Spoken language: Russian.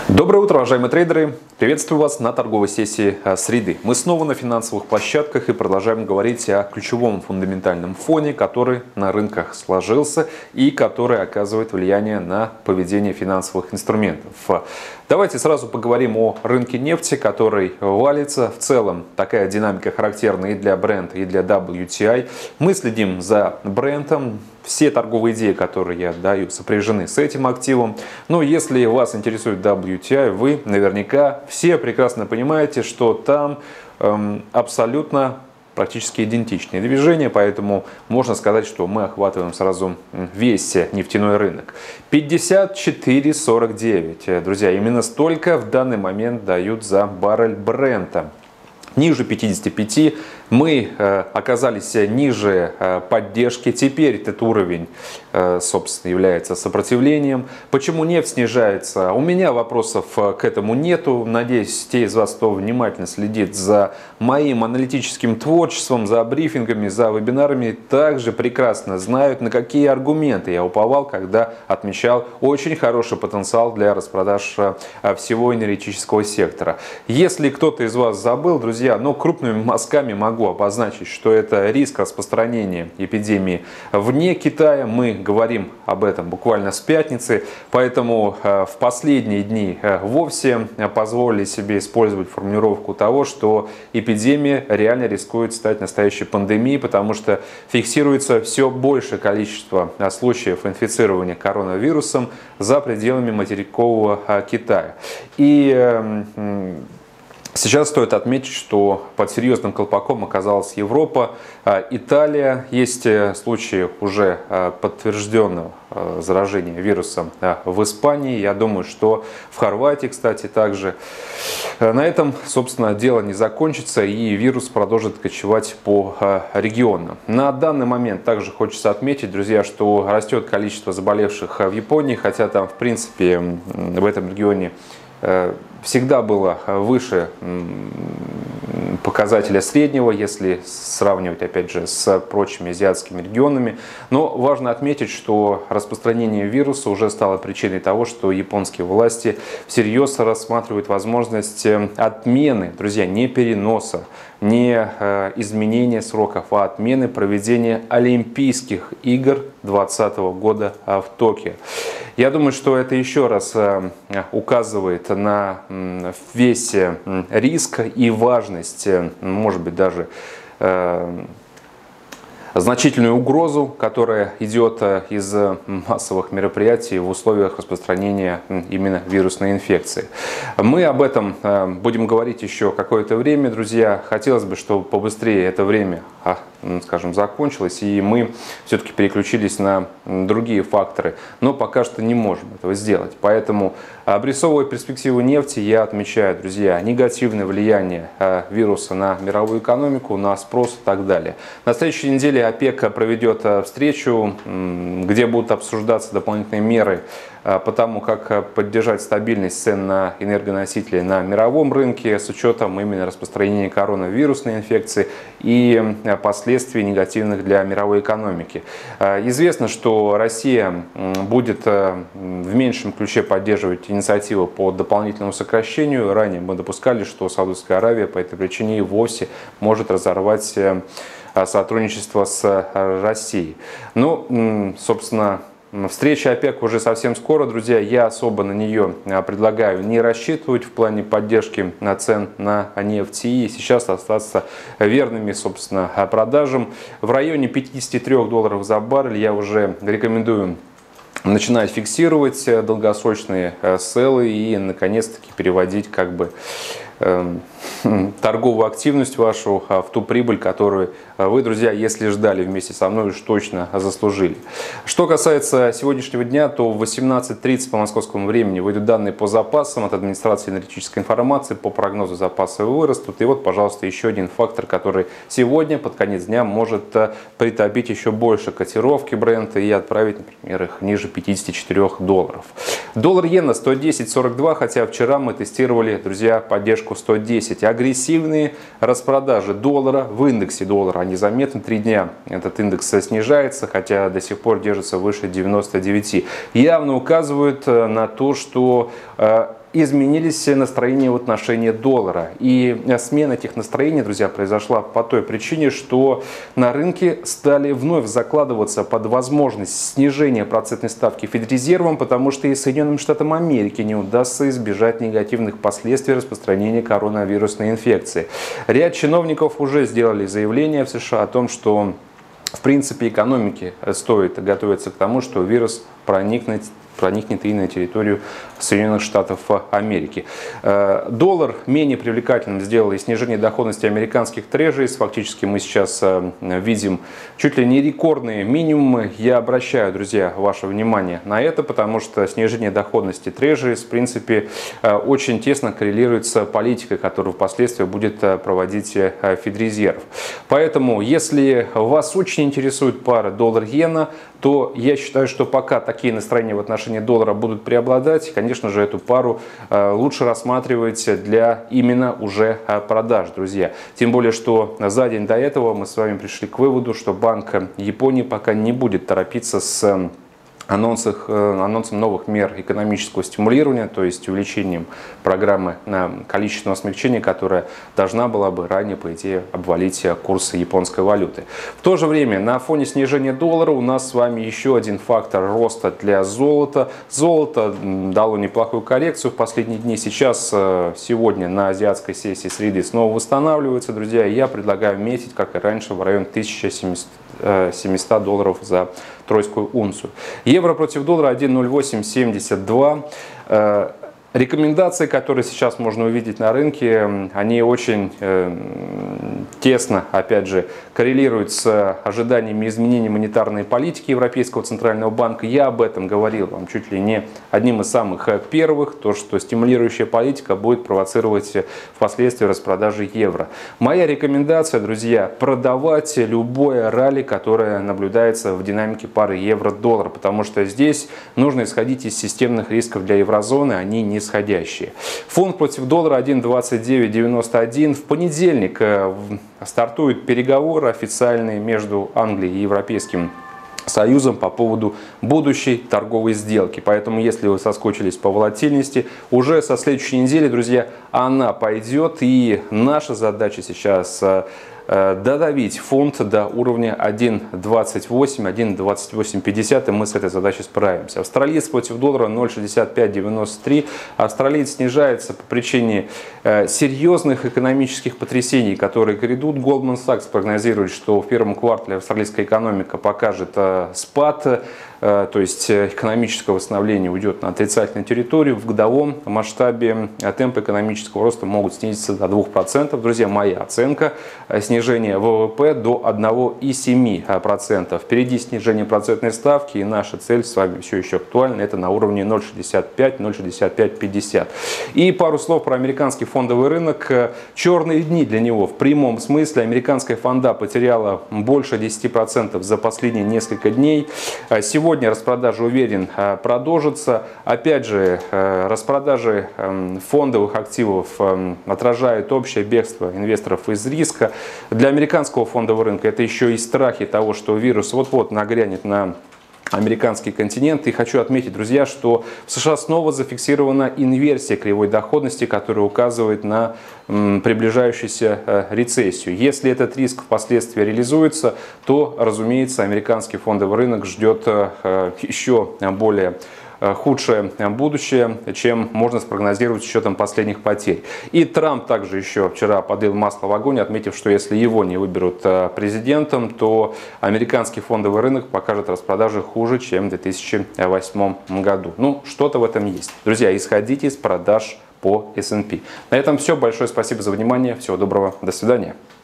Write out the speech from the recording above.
Доброе утро, уважаемые трейдеры! Приветствую вас на торговой сессии среды. Мы снова на финансовых площадках и продолжаем говорить о ключевом фундаментальном фоне, который на рынках сложился и который оказывает влияние на поведение финансовых инструментов. Давайте сразу поговорим о рынке нефти, который валится. В целом такая динамика характерна и для Brent, и для WTI. Мы следим за Brent'ом. Все торговые идеи, которые я даю, сопряжены с этим активом. Но если вас интересует WTI, вы наверняка все прекрасно понимаете, что там абсолютно практически идентичные движения, поэтому можно сказать, что мы охватываем сразу весь нефтяной рынок. 54.49, друзья, именно столько в данный момент дают за баррель Брента. Ниже 55 мы оказались ниже поддержки. Теперь этот уровень, собственно, является сопротивлением. Почему нефть снижается? У меня вопросов к этому нету. Надеюсь, те из вас, кто внимательно следит за моим аналитическим творчеством, за брифингами, за вебинарами, также прекрасно знают, на какие аргументы я уповал, когда отмечал очень хороший потенциал для распродаж всего энергетического сектора. Если кто-то из вас забыл, друзья, но крупными мазками могу обозначить, что это риск распространения эпидемии вне Китая. Мы говорим об этом буквально с пятницы, поэтому в последние дни вовсе позволили себе использовать формулировку того, что эпидемия реально рискует стать настоящей пандемией, потому что фиксируется все большее количество случаев инфицирования коронавирусом за пределами материкового Китая. И сейчас стоит отметить, что под серьезным колпаком оказалась Европа, Италия. Есть случаи уже подтвержденного заражения вирусом в Испании. Я думаю, что в Хорватии, кстати, также. На этом, собственно, дело не закончится и вирус продолжит кочевать по регионам. На данный момент также хочется отметить, друзья, что растет количество заболевших в Японии, хотя там, в принципе, в этом регионе всегда было выше показателя среднего, если сравнивать, опять же, с прочими азиатскими регионами. Но важно отметить, что распространение вируса уже стало причиной того, что японские власти всерьез рассматривают возможность отмены, друзья, не переноса, не изменения сроков, а отмены проведения Олимпийских игр 2020 года в Токио. Я думаю, что это еще раз указывает на весь риск и важность, может быть, даже значительную угрозу, которая идет из массовых мероприятий в условиях распространения именно вирусной инфекции. Мы об этом будем говорить еще какое-то время, друзья. Хотелось бы, чтобы побыстрее это время, скажем, закончилось, и мы все-таки переключились на другие факторы, но пока что не можем этого сделать. Поэтому, обрисовывая перспективу нефти, я отмечаю, друзья, негативное влияние вируса на мировую экономику, на спрос и так далее. На следующей неделе ОПЕК проведет встречу, где будут обсуждаться дополнительные меры по тому, как поддержать стабильность цен на энергоносители на мировом рынке с учетом именно распространения коронавирусной инфекции и последствий негативных для мировой экономики. Известно, что Россия будет в меньшем ключе поддерживать инициативу по дополнительному сокращению. Ранее мы допускали, что Саудовская Аравия по этой причине и вовсе может разорвать сотрудничество с Россией. Ну, собственно, встреча ОПЕК уже совсем скоро, друзья. Я особо на нее предлагаю не рассчитывать в плане поддержки цен на нефть и сейчас остаться верными, собственно, продажам. В районе $53 за баррель я уже рекомендую начинать фиксировать долгосрочные селлы и наконец-таки переводить торговую активность вашу в ту прибыль, которую вы, друзья, если ждали вместе со мной, уж точно заслужили. Что касается сегодняшнего дня, то в 18:30 по московскому времени выйдут данные по запасам от администрации энергетической информации. По прогнозу запасы вырастут. И вот, пожалуйста, еще один фактор, который сегодня под конец дня может притопить еще больше котировки Брента и отправить, например, их ниже $54. Доллар-иена 110.42, хотя вчера мы тестировали, друзья, поддержку 110. Агрессивные распродажи доллара в индексе доллара, они заметны. 3 дня этот индекс снижается, хотя до сих пор держится выше 99. Явно указывают на то, что изменились настроения в отношении доллара. И смена этих настроений, друзья, произошла по той причине, что на рынке стали вновь закладываться под возможность снижения процентной ставки Федрезервом, потому что и Соединенным Штатам Америки не удастся избежать негативных последствий распространения коронавирусной инфекции. Ряд чиновников уже сделали заявление в США о том, что в принципе экономике стоит готовиться к тому, что вирус проникнет и на территорию Соединенных Штатов Америки. Доллар менее привлекательным сделало и снижение доходности американских трежерис. Фактически мы сейчас видим чуть ли не рекордные минимумы. Я обращаю, друзья, ваше внимание на это, потому что снижение доходности трежерис, в принципе, очень тесно коррелирует с политикой, которую впоследствии будет проводить Федрезерв. Поэтому, если вас очень интересует пара доллар-иена, то я считаю, что пока такие настроения в отношении доллара будут преобладать, конечно же, эту пару лучше рассматривать для именно уже продаж, друзья. Тем более, что за день до этого мы с вами пришли к выводу, что Банк Японии пока не будет торопиться с анонсом новых мер экономического стимулирования, то есть увеличением программы на количественного смягчения, которая должна была бы ранее, по идее, обвалить курс японской валюты. В то же время на фоне снижения доллара у нас с вами еще один фактор роста для золота. Золото дало неплохую коррекцию в последние дни. Сейчас, сегодня на азиатской сессии среды снова восстанавливается, друзья. Я предлагаю метить, как и раньше, в район 1700 долларов за тройскую унцию. Евро против доллара 1.0872. Рекомендации, которые сейчас можно увидеть на рынке, они очень тесно, опять же, коррелируют с ожиданиями изменений монетарной политики Европейского центрального банка. Я об этом говорил вам чуть ли не одним из самых первых, то, что стимулирующая политика будет провоцировать впоследствии распродажи евро. Моя рекомендация, друзья, продавать любое ралли, которое наблюдается в динамике пары евро-доллар, потому что здесь нужно исходить из системных рисков для еврозоны, они не исходящие. Фунт против доллара 1.2991. В понедельник стартуют переговоры официальные между Англией и Европейским Союзом по поводу будущей торговой сделки. Поэтому, если вы соскучились по волатильности, уже со следующей недели, друзья, она пойдет. И наша задача сейчас додавить фунт до уровня 1.28, 1.2850, и мы с этой задачей справимся. Австралиец против доллара 0.6593. Австралиец снижается по причине серьезных экономических потрясений, которые грядут. Goldman Sachs прогнозирует, что в первом квартале австралийская экономика покажет спад, то есть экономическое восстановление уйдет на отрицательную территорию. В годовом масштабе темпы экономического роста могут снизиться до 2%. Друзья, моя оценка — снижение ВВП до 1,7%. Впереди снижение процентной ставки, и наша цель с вами все еще актуальна. Это на уровне 0,65, 0,6550. И пару слов про американский фондовый рынок. Черные дни для него в прямом смысле. Американская фонда потеряла больше 10% за последние несколько дней. Сегодня распродажи, уверен, продолжатся. Опять же, распродажи фондовых активов отражают общее бегство инвесторов из риска. Для американского фондового рынка это еще и страхи того, что вирус вот-вот нагрянет на американский континент. И хочу отметить, друзья, что в США снова зафиксирована инверсия кривой доходности, которая указывает на приближающуюся рецессию. Если этот риск впоследствии реализуется, то, разумеется, американский фондовый рынок ждет еще более худшее будущее, чем можно спрогнозировать с учетом последних потерь. И Трамп также еще вчера подлил масло в огонь, отметив, что если его не выберут президентом, то американский фондовый рынок покажет распродажи хуже, чем в 2008 году. Ну, что-то в этом есть. Друзья, исходите из продаж по S&P. На этом все. Большое спасибо за внимание. Всего доброго. До свидания.